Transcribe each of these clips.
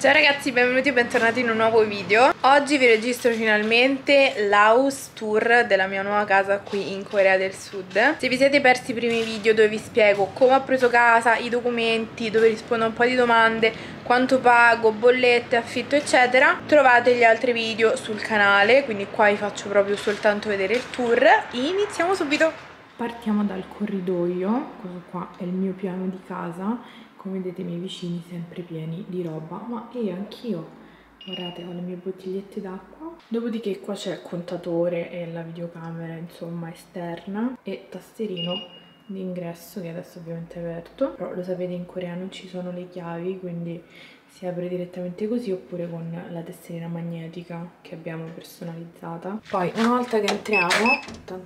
Ciao ragazzi, benvenuti e bentornati in un nuovo video. Oggi vi registro finalmente l'house tour della mia nuova casa qui in Corea del Sud. Se vi siete persi i primi video dove vi spiego come ho preso casa, i documenti, dove rispondo a un po' di domande, quanto pago, bollette, affitto eccetera, trovate gli altri video sul canale, quindi qua vi faccio proprio soltanto vedere il tour. Iniziamo subito! Partiamo dal corridoio. Questo qua è il mio piano di casa. Come vedete i miei vicini sempre pieni di roba, ma io anch'io, guardate, ho le mie bottigliette d'acqua. Dopodiché qua c'è il contatore e la videocamera insomma esterna e tasterino d'ingresso che adesso ovviamente è aperto, però lo sapete in coreano ci sono le chiavi, quindi si apre direttamente così oppure con la tastierina magnetica che abbiamo personalizzata. Poi una volta che entriamo,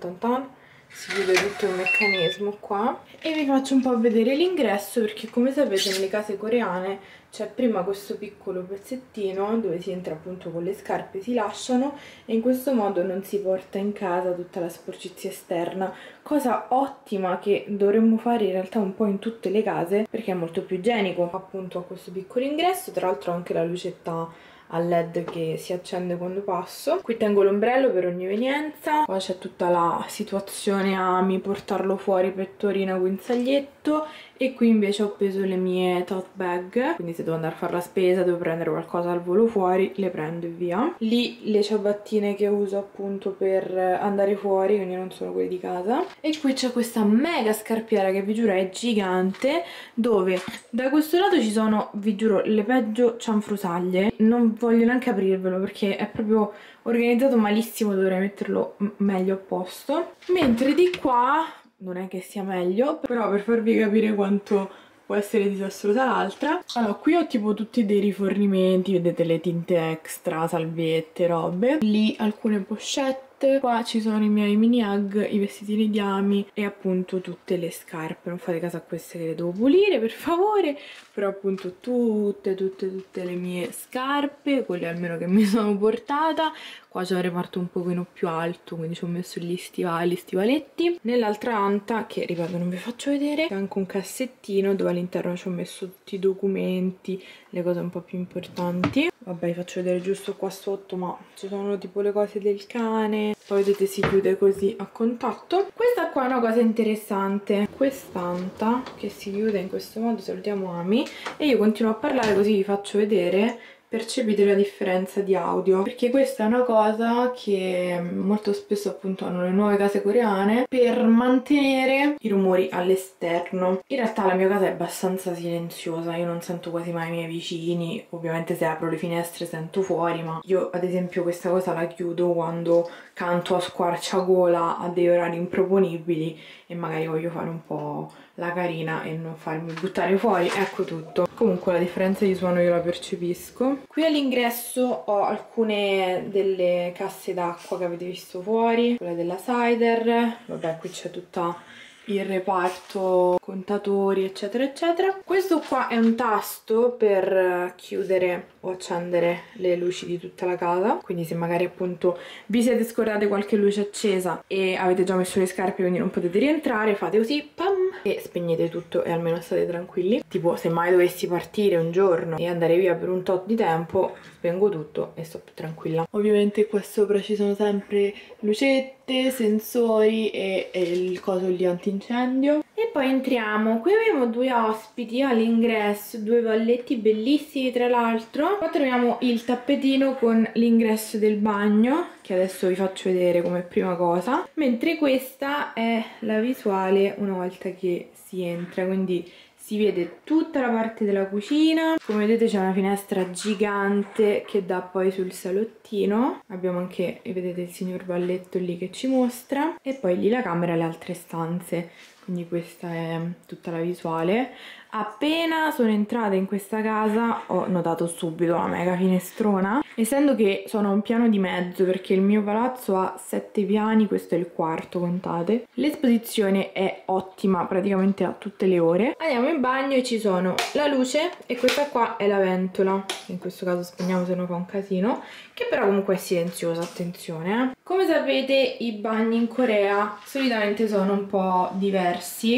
si chiude tutto il meccanismo qua e vi faccio un po' vedere l'ingresso, perché come sapete nelle case coreane c'è prima questo piccolo pezzettino dove si entra appunto con le scarpe, si lasciano e in questo modo non si porta in casa tutta la sporcizia esterna, cosa ottima che dovremmo fare in realtà un po' in tutte le case perché è molto più igienico. Appunto a questo piccolo ingresso, tra l'altro anche la lucetta a LED che si accende quando passo. Qui tengo l'ombrello per ogni evenienza. Poi c'è tutta la situazione ami portarlo fuori pettorina guinzaglietto, e qui invece ho appeso le mie tote bag, quindi se devo andare a fare la spesa, devo prendere qualcosa al volo fuori, le prendo e via. Lì le ciabattine che uso appunto per andare fuori, quindi non sono quelle di casa. E qui c'è questa mega scarpiera che vi giuro è gigante, dove da questo lato ci sono, vi giuro, le peggio cianfrusaglie. Non voglio neanche aprirvelo perché è proprio organizzato malissimo, dovrei metterlo meglio a posto. Mentre di qua non è che sia meglio, però per farvi capire quanto può essere disastrosa l'altra. Allora, qui ho tipo tutti dei rifornimenti, vedete le tinte extra, salviette, robe. Lì alcune pochette. Qua ci sono i miei mini hug, i vestitini di Ami e appunto tutte le scarpe. Non fate caso a queste che le devo pulire per favore, però appunto tutte le mie scarpe, quelle almeno che mi sono portata. Qua c'è un reparto un pochino più alto, quindi ci ho messo gli stivali, stivaletti. Nell'altra anta, che ripeto non vi faccio vedere, c'è anche un cassettino dove all'interno ci ho messo tutti i documenti, le cose un po' più importanti. Vabbè, vi faccio vedere giusto qua sotto, ma ci sono tipo le cose del cane. Poi vedete si chiude così a contatto. Questa qua è una cosa interessante, quest'anta che si chiude in questo modo, salutiamo Ami, e io continuo a parlare così vi faccio vedere. Percepite la differenza di audio, perché questa è una cosa che molto spesso appunto hanno le nuove case coreane per mantenere i rumori all'esterno. In realtà la mia casa è abbastanza silenziosa, io non sento quasi mai i miei vicini, ovviamente se apro le finestre sento fuori, ma io ad esempio questa cosa la chiudo quando canto a squarciagola a dei orari improponibili e magari voglio fare un po' la carina e non farmi buttare fuori, ecco tutto. Comunque la differenza di suono io la percepisco. Qui all'ingresso ho alcune delle casse d'acqua che avete visto fuori, quella della cider, vabbè qui c'è tutta il reparto contatori eccetera eccetera. Questo qua è un tasto per chiudere o accendere le luci di tutta la casa, quindi se magari appunto vi siete scordate qualche luce accesa e avete già messo le scarpe quindi non potete rientrare, fate così, pam, e spegnete tutto e almeno state tranquilli. Tipo se mai dovessi partire un giorno e andare via per un tot di tempo, spengo tutto e sto più tranquilla. Ovviamente qua sopra ci sono sempre lucette, sensori e il coso lì antincendio. E poi entriamo, qui abbiamo due ospiti all'ingresso, due valletti bellissimi tra l'altro. Qua troviamo il tappetino con l'ingresso del bagno, che adesso vi faccio vedere come prima cosa, mentre questa è la visuale una volta che si entra, quindi si vede tutta la parte della cucina. Come vedete c'è una finestra gigante che dà poi sul salottino. Abbiamo anche, vedete, il signor Valletto lì che ci mostra. E poi lì la camera e le altre stanze. Quindi questa è tutta la visuale. Appena sono entrata in questa casa ho notato subito la mega finestrona, essendo che sono a un piano di mezzo perché il mio palazzo ha 7 piani, questo è il quarto, contate. L'esposizione è ottima praticamente a tutte le ore. Andiamo in bagno e ci sono la luce e questa qua è la ventola, in questo caso spegniamo se no fa un casino, che però comunque è silenziosa, attenzione. Come sapete i bagni in Corea solitamente sono un po' diversi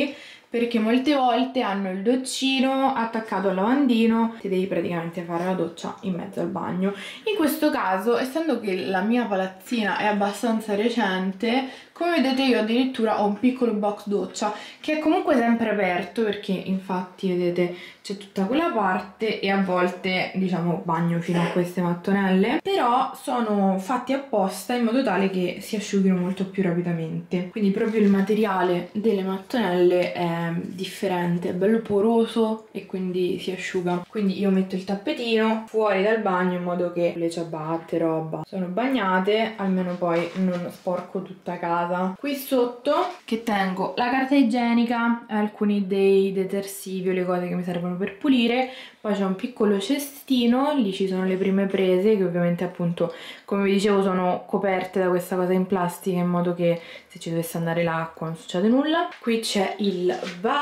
perché molte volte hanno il doccino attaccato al lavandino, ti devi praticamente fare la doccia in mezzo al bagno. In questo caso, essendo che la mia palazzina è abbastanza recente, come vedete io addirittura ho un piccolo box doccia che è comunque sempre aperto, perché infatti vedete c'è tutta quella parte e a volte diciamo bagno fino a queste mattonelle, però sono fatti apposta in modo tale che si asciughino molto più rapidamente. Quindi proprio il materiale delle mattonelle è differente, è bello poroso e quindi si asciuga. Quindi io metto il tappetino fuori dal bagno in modo che le ciabatte, roba sono bagnate, almeno poi non sporco tutta casa. Qui sotto che tengo la carta igienica, alcuni dei detersivi o le cose che mi servono per pulire, poi c'è un piccolo cestino, lì ci sono le prime prese che ovviamente appunto come vi dicevo sono coperte da questa cosa in plastica in modo che se ci dovesse andare l'acqua non succede nulla. Qui c'è il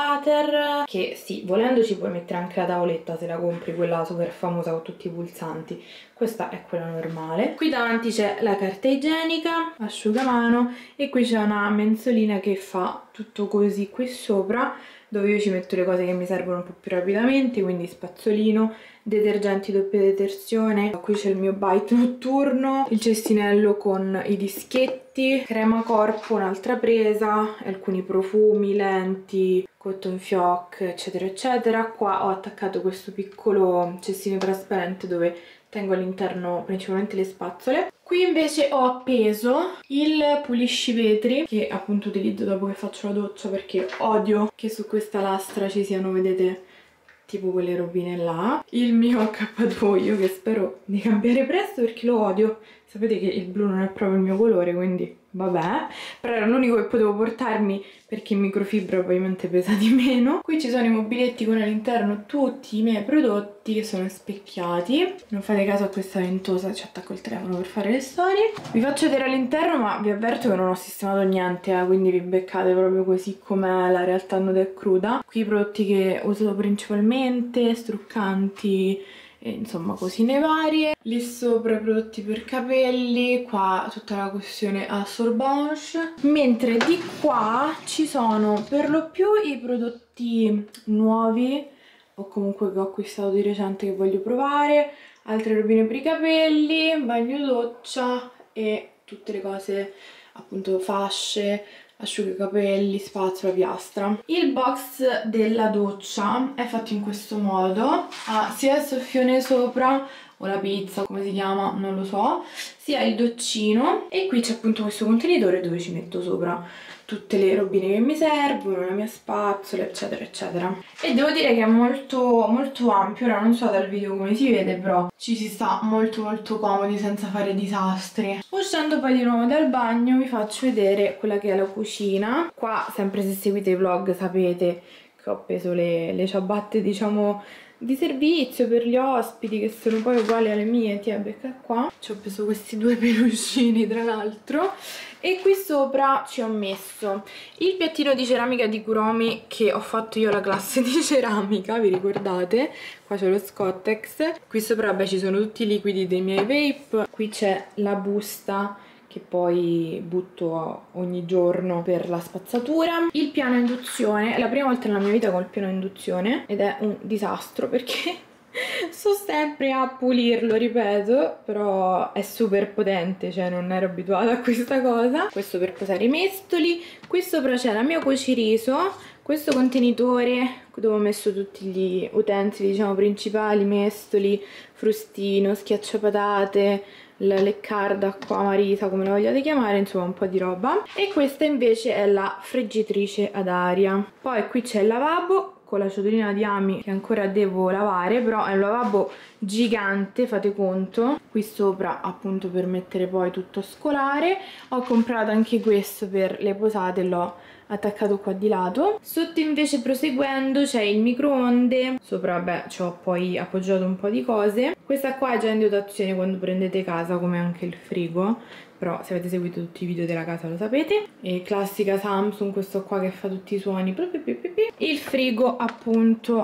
water che sì, volendo ci puoi mettere anche la tavoletta se la compri, quella super famosa con tutti i pulsanti. Questa è quella normale. Qui davanti c'è la carta igienica, asciugamano e qui c'è una menzolina che fa tutto così qui sopra, dove io ci metto le cose che mi servono un po' più rapidamente, quindi spazzolino, detergenti doppia detersione. Qui c'è il mio bite notturno, il cestinello con i dischetti, crema corpo, un'altra presa, alcuni profumi, lenti, cotton fioc, eccetera eccetera. Qua ho attaccato questo piccolo cestino trasparente dove tengo all'interno principalmente le spazzole. Qui invece ho appeso il puliscivetri che appunto utilizzo dopo che faccio la doccia, perché odio che su questa lastra ci siano, vedete, tipo quelle robine là. Il mio accappatoio che spero di cambiare presto perché lo odio. Sapete che il blu non è proprio il mio colore, quindi vabbè, però era l'unico che potevo portarmi perché in microfibra ovviamente pesa di meno. Qui ci sono i mobiletti con all'interno tutti i miei prodotti che sono specchiati. Non fate caso a questa ventosa, ci attacco il telefono per fare le storie. Vi faccio vedere all'interno, ma vi avverto che non ho sistemato niente, quindi vi beccate proprio così com'è la realtà nuda e cruda. Qui i prodotti che uso principalmente, struccanti, e insomma cosine varie. Lì sopra i prodotti per capelli, qua tutta la questione a Sorbonge, mentre di qua ci sono per lo più i prodotti nuovi o comunque che ho acquistato di recente che voglio provare, altre robine per i capelli, bagno doccia e tutte le cose appunto fasce, asciugacapelli, spazzola, piastra. Il box della doccia è fatto in questo modo, ha sia il soffione sopra o la pizza, come si chiama, non lo so, sia il doccino e qui c'è appunto questo contenitore dove ci metto sopra tutte le robine che mi servono, la mia spazzola, eccetera eccetera. E devo dire che è molto molto ampio. Ora non so dal video come si vede, però ci si sta molto molto comodi senza fare disastri. Uscendo poi di nuovo dal bagno vi faccio vedere quella che è la cucina. Qua, sempre se seguite i vlog, sapete che ho appeso le ciabatte, diciamo, di servizio per gli ospiti, che sono poi uguali alle mie. Ti becca qua, ci ho preso questi due peluscini tra l'altro. E qui sopra ci ho messo il piattino di ceramica di Kuromi che ho fatto io la classe di ceramica, vi ricordate? Qua c'è lo Scottex, qui sopra vabbè ci sono tutti i liquidi dei miei vape, qui c'è la busta che poi butto ogni giorno per la spazzatura, il piano induzione. È la prima volta nella mia vita col piano induzione ed è un disastro perché sto sempre a pulirlo, ripeto, però è super potente, cioè non ero abituata a questa cosa. Questo per posare i mestoli. Qui sopra c'è la mia cuciriso, questo contenitore dove ho messo tutti gli utensili, diciamo, principali, mestoli, frustino, schiacciapatate, la leccarda, acqua marisa, come la vogliate chiamare, insomma un po' di roba. E questa invece è la friggitrice ad aria. Poi qui c'è il lavabo con la ciotolina di Ami che ancora devo lavare, però è un lavabo gigante, fate conto. Qui sopra appunto per mettere poi tutto a scolare. Ho comprato anche questo per le posate, l'ho attaccato qua di lato. Sotto invece, proseguendo, c'è il microonde. Sopra vabbè ci ho poi appoggiato un po' di cose. Questa qua è già in dotazione quando prendete casa, come anche il frigo, però se avete seguito tutti i video della casa lo sapete. E classica Samsung, questo qua che fa tutti i suoni. Il frigo appunto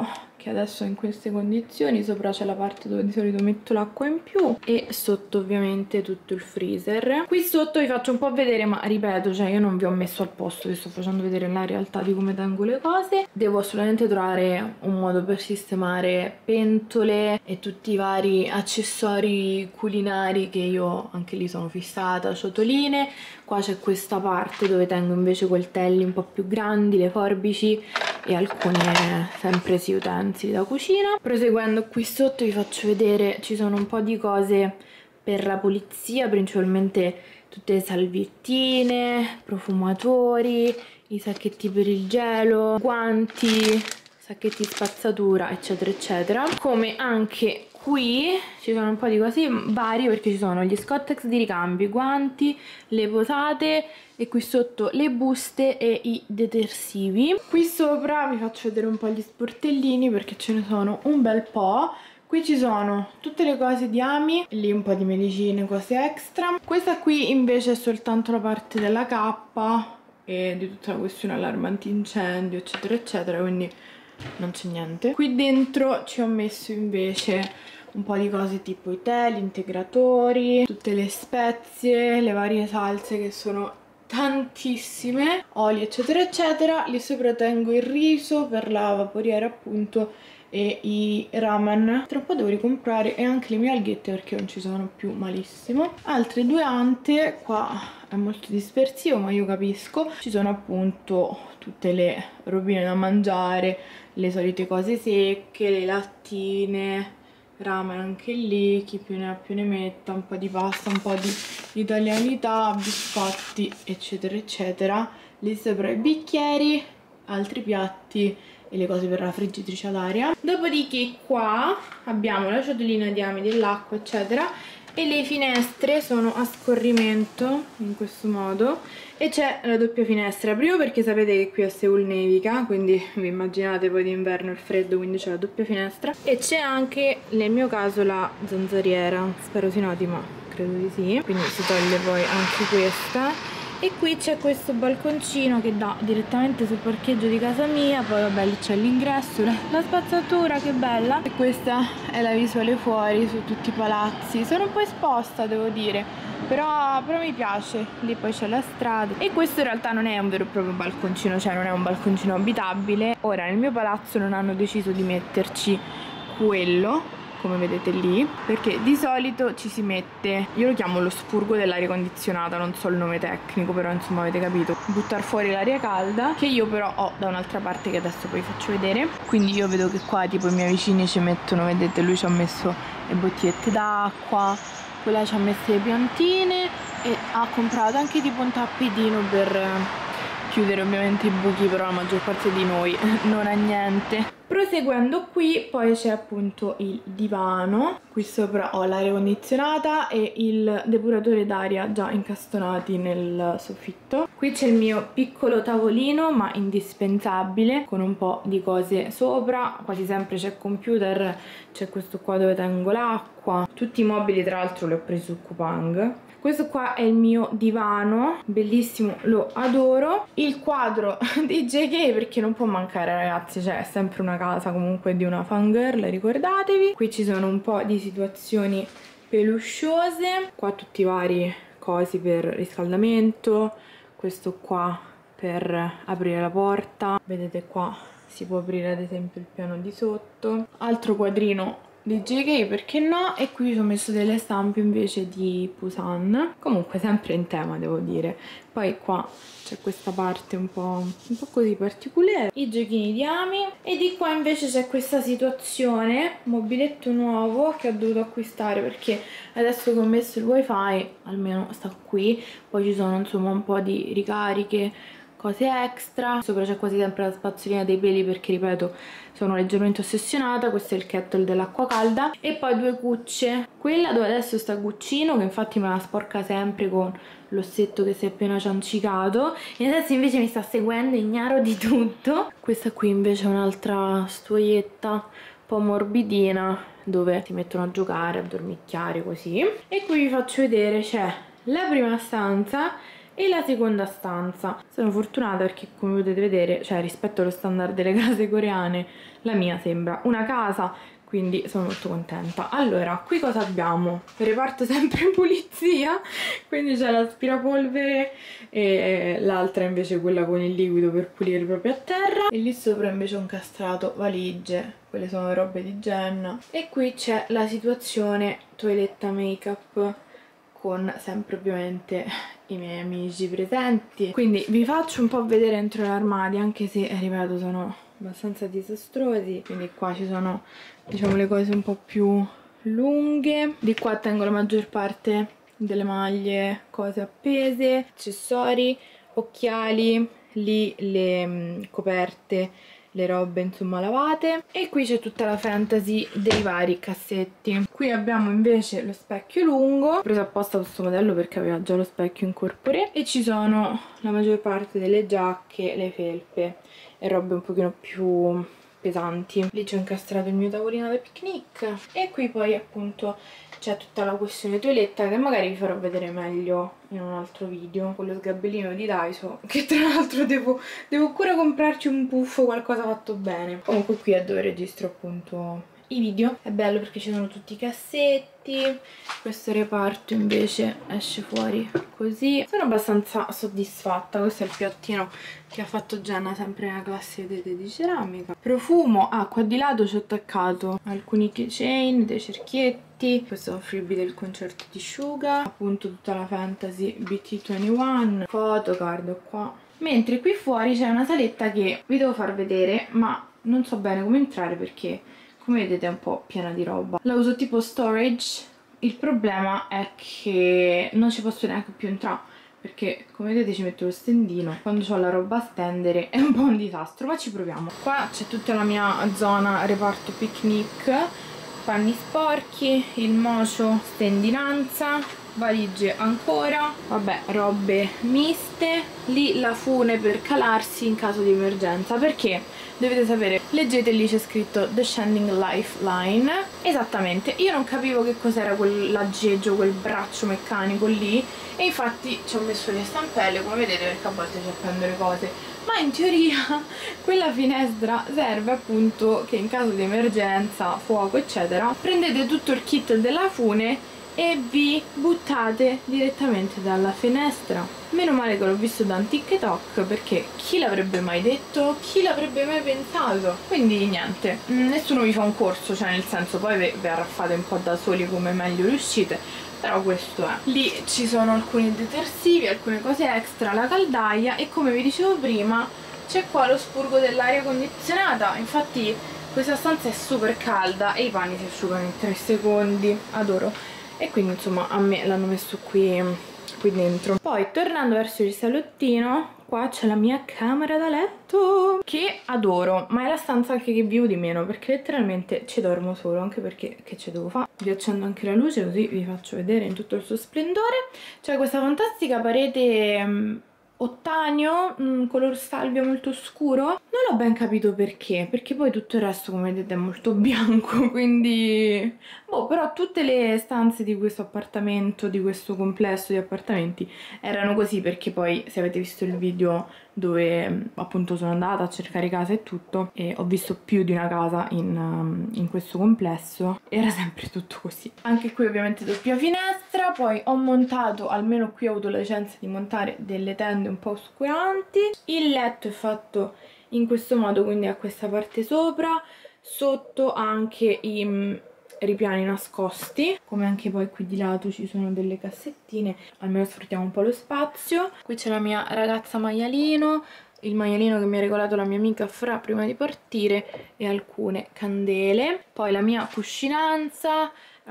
che adesso è in queste condizioni. Sopra c'è la parte dove di solito metto l'acqua in più e sotto ovviamente tutto il freezer. Qui sotto vi faccio un po' vedere, ma ripeto, cioè io non vi ho messo al posto, vi sto facendo vedere la realtà di come tengo le cose. Devo assolutamente trovare un modo per sistemare pentole e tutti i vari accessori culinari che io anche lì sono fissata, ciotoline. Qua c'è questa parte dove tengo invece coltelli un po' più grandi, le forbici e alcuni sempre sì utensili da cucina. Proseguendo qui sotto vi faccio vedere, ci sono un po' di cose per la pulizia, principalmente tutte le salviettine, profumatori, i sacchetti per il gelo, guanti, sacchetti spazzatura, eccetera eccetera. Come anche qui ci sono un po' di cose varie, perché ci sono gli Scottex di ricambio, i guanti, le posate e qui sotto le buste e i detersivi. Qui sopra vi faccio vedere un po' gli sportellini perché ce ne sono un bel po'. Qui ci sono tutte le cose di Ami, lì un po' di medicine, cose extra. Questa qui invece è soltanto la parte della cappa e di tutta la questione allarme antincendio, eccetera eccetera, quindi non c'è niente. Qui dentro ci ho messo invece un po' di cose tipo i tè, gli integratori, tutte le spezie, le varie salse che sono tantissime, oli eccetera eccetera. Lì sopra tengo il riso per la vaporiera appunto e i ramen. Tra un po' devo ricomprare e anche le mie alghette perché non ci sono più, malissimo. Altre due ante, qua è molto dispersivo ma io capisco. Ci sono appunto tutte le robine da mangiare, le solite cose secche, le lattine, ramen anche lì, chi più ne ha più ne metta, un po' di pasta, un po' di italianità, biscotti eccetera eccetera. Lì sopra i bicchieri, altri piatti e le cose per la friggitrice ad aria. Dopodiché qua abbiamo la ciotolina di Ami, dell'acqua eccetera, e le finestre sono a scorrimento in questo modo e c'è la doppia finestra. Primo perché sapete che qui a Seul nevica, quindi vi immaginate poi d'inverno il freddo, quindi c'è la doppia finestra. E c'è anche nel mio caso la zanzariera, spero si noti ma credo di sì, quindi si toglie poi anche questa. E qui c'è questo balconcino che dà direttamente sul parcheggio di casa mia. Poi vabbè lì c'è l'ingresso, la spazzatura, che bella. E questa è la visuale fuori su tutti i palazzi. Sono un po' esposta devo dire, però mi piace. Lì poi c'è la strada. E questo in realtà non è un vero e proprio balconcino, cioè non è un balconcino abitabile. Ora nel mio palazzo non hanno deciso di metterci quello, come vedete lì, perché di solito ci si mette, io lo chiamo lo spurgo dell'aria condizionata, non so il nome tecnico, però insomma avete capito, buttar fuori l'aria calda, che io però ho da un'altra parte che adesso poi faccio vedere. Quindi io vedo che qua tipo i miei vicini ci mettono, vedete, lui ci ha messo le bottigliette d'acqua, quella ci ha messo le piantine e ha comprato anche tipo un tappetino per chiudere ovviamente i buchi, però la maggior parte di noi non ha niente. Proseguendo qui poi c'è appunto il divano, qui sopra ho l'aria condizionata e il depuratore d'aria già incastonati nel soffitto. Qui c'è il mio piccolo tavolino ma indispensabile con un po' di cose sopra, quasi sempre c'è computer, c'è questo qua dove tengo l'acqua, tutti i mobili tra l'altro li ho presi su Coupang. Questo qua è il mio divano, bellissimo, lo adoro. Il quadro di JK perché non può mancare ragazzi, cioè è sempre una casa comunque di una fangirl, ricordatevi. Qui ci sono un po' di situazioni pelusciose, qua tutti i vari cosi per riscaldamento, questo qua per aprire la porta, vedete qua si può aprire ad esempio il piano di sotto, altro quadrino di JK perché no, e qui ci ho messo delle stampe invece di Busan, comunque sempre in tema devo dire. Poi qua c'è questa parte un po' così particolare, i giochini di Ami, e di qua invece c'è questa situazione, mobiletto nuovo che ho dovuto acquistare perché adesso che ho messo il wifi almeno sta qui. Poi ci sono insomma un po' di ricariche, cose extra, sopra c'è quasi sempre la spazzolina dei peli perché ripeto sono leggermente ossessionata. Questo è il kettle dell'acqua calda e poi due cucce, quella dove adesso sta Guccino che infatti me la sporca sempre con l'ossetto che si è appena ciancicato e adesso invece mi sta seguendo ignaro di tutto. Questa qui invece è un'altra stuoietta un po' morbidina dove si mettono a giocare, a dormicchiare così. E qui vi faccio vedere, c'è la prima stanza e la seconda stanza. Sono fortunata perché, come potete vedere, cioè rispetto allo standard delle case coreane, la mia sembra una casa, quindi sono molto contenta. Allora, qui cosa abbiamo? Reparto sempre in pulizia, quindi c'è l'aspirapolvere e l'altra invece quella con il liquido per pulire proprio a terra, e lì sopra invece ho incastrato valigie, quelle sono le robe di Jenna, e qui c'è la situazione toiletta make-up con sempre ovviamente i miei amici presenti. Quindi vi faccio un po' vedere dentro l'armadio, anche se ripeto sono abbastanza disastrosi. Quindi qua ci sono, diciamo, le cose un po' più lunghe. Di qua tengo la maggior parte delle maglie, cose appese, accessori, occhiali, lì le coperte, le robe insomma lavate, e qui c'è tutta la fantasy dei vari cassetti. Qui abbiamo invece lo specchio lungo, ho preso apposta questo modello perché aveva già lo specchio in corpore, e ci sono la maggior parte delle giacche, le felpe e robe un pochino più pesanti. Lì c'ho incastrato il mio tavolino da picnic, e qui poi appunto c'è tutta la questione toiletta che magari vi farò vedere meglio in un altro video, con lo sgabellino di Daiso, che tra l'altro devo ancora comprarci un puffo, qualcosa fatto bene. Comunque qui è dove registro appunto i video. È bello perché ci sono tutti i cassetti. Questo reparto invece esce fuori così. Sono abbastanza soddisfatta. Questo è il piattino che ha fatto Jenna sempre nella classe vedete di ceramica. Profumo, qua di lato ci ho attaccato alcuni keychain, dei cerchietti. Questo è un freebie del concerto di Suga, appunto tutta la fantasy BT21, photocard qua. Mentre qui fuori c'è una saletta che vi devo far vedere, ma non so bene come entrare perché, come vedete, è un po' piena di roba. La uso tipo storage. Il problema è che non ci posso neanche più entrare, perché come vedete ci metto lo stendino. Quando ho la roba a stendere è un po' un disastro, ma ci proviamo. Qua c'è tutta la mia zona reparto picnic, panni sporchi, il mocio stendinanza, valigie ancora, vabbè, robe miste, lì la fune per calarsi in caso di emergenza, perché dovete sapere, leggete, lì c'è scritto Descending Lifeline. Esattamente, io non capivo che cos'era quell'aggeggio, quel braccio meccanico lì, e infatti ci ho messo le stampelle, come vedete, perché a volte ci appendo le cose, ma in teoria quella finestra serve appunto che in caso di emergenza, fuoco eccetera, prendete tutto il kit della fune e vi buttate direttamente dalla finestra. Meno male che l'ho visto da un TikTok, perché chi l'avrebbe mai detto? Chi l'avrebbe mai pensato? Quindi niente, nessuno vi fa un corso, cioè nel senso poi vi arraffate un po' da soli come meglio riuscite, però questo è. Lì ci sono alcuni detersivi, alcune cose extra, la caldaia, e come vi dicevo prima c'è qua lo spurgo dell'aria condizionata. Infatti questa stanza è super calda e i panni si asciugano in 3 secondi, adoro. E quindi insomma a me l'hanno messo qui dentro. Poi tornando verso il salottino, qua c'è la mia camera da letto che adoro, ma è la stanza anche che vivo di meno, perché letteralmente ci dormo solo, anche perché che ci devo fare? Vi accendo anche la luce così vi faccio vedere in tutto il suo splendore. C'è questa fantastica parete ottanio, color salvia molto scuro. Non ho ben capito perché poi tutto il resto come vedete è molto bianco, quindi boh, però tutte le stanze di questo appartamento, di questo complesso di appartamenti erano così, perché poi se avete visto il video dove appunto sono andata a cercare casa e tutto, e ho visto più di una casa in questo complesso, era sempre tutto così. Anche qui ovviamente doppia finestra. Poi ho montato, almeno qui ho avuto la licenza di montare delle tende un po' oscuranti. Il letto è fatto in questo modo, quindi ha questa parte sopra, sotto anche i ripiani nascosti, come anche poi qui di lato ci sono delle cassettine, almeno sfruttiamo un po' lo spazio. Qui c'è la mia ragazza maialino, il maialino che mi ha regalato la mia amica Fra prima di partire, e alcune candele. Poi la mia cuscinanza,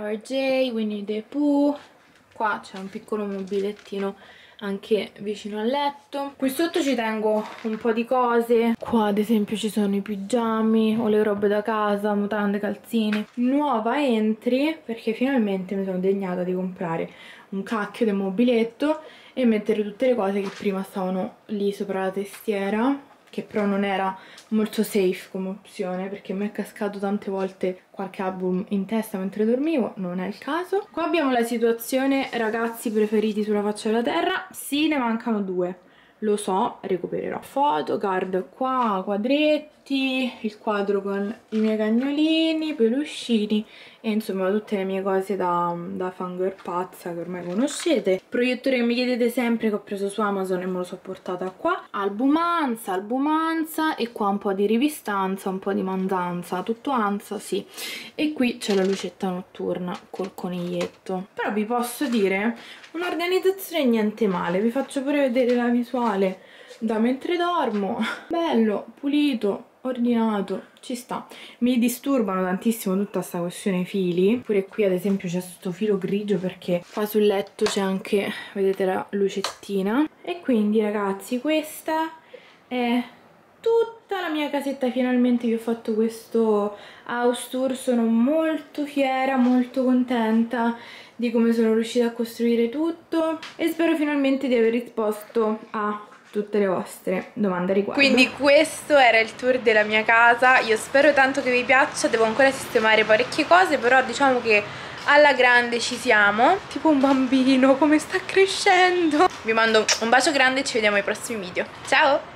RJ, Winnie the Pooh. Qua c'è un piccolo mobilettino anche vicino al letto. Qui sotto ci tengo un po' di cose. Qua ad esempio ci sono i pigiami o le robe da casa, mutande, calzini. Nuova entry, perché finalmente mi sono degnata di comprare un cacchio di mobiletto e mettere tutte le cose che prima stavano lì sopra la testiera. che però non era molto safe come opzione perché mi è cascato tante volte qualche album in testa mentre dormivo, non è il caso. Qua abbiamo la situazione ragazzi preferiti sulla faccia della terra, sì, ne mancano 2. Lo so, recupererò. Photocard qua, quadretti, il quadro con i miei cagnolini, peluscini e insomma tutte le mie cose da fangirl pazza che ormai conoscete. Proiettore che mi chiedete sempre, che ho preso su Amazon e me lo so portata qua. Albumanza e qua un po' di rivistanza, un po' di mandanza, tutto anza, sì. E qui c'è la lucetta notturna col coniglietto. Però vi posso dire, un'organizzazione niente male, vi faccio pure vedere la visuale da mentre dormo, bello, pulito, ordinato, ci sta. Mi disturbano tantissimo tutta questa questione fili, pure qui ad esempio c'è questo filo grigio perché qua sul letto c'è anche, vedete, la lucettina. E quindi ragazzi questa è tutta la mia casetta, finalmente vi ho fatto questo house tour, sono molto fiera, molto contenta di come sono riuscita a costruire tutto e spero finalmente di aver risposto a tutte le vostre domande a riguardo. Quindi questo era il tour della mia casa, io spero tanto che vi piaccia, devo ancora sistemare parecchie cose, però diciamo che alla grande ci siamo, tipo un bambino come sta crescendo. Vi mando un bacio grande e ci vediamo ai prossimi video, ciao!